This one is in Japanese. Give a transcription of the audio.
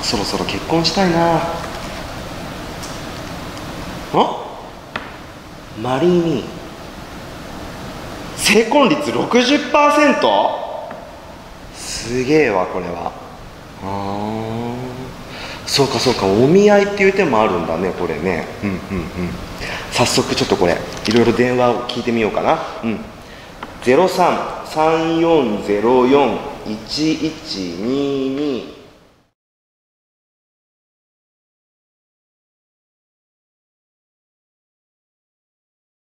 そろそろ結婚したいな。マリーミー成婚率 60%？ すげえわこれは。そうかそうか、お見合いっていう手もあるんだねこれね。早速ちょっとこれいろいろ電話を聞いてみようかな。03-3404-1122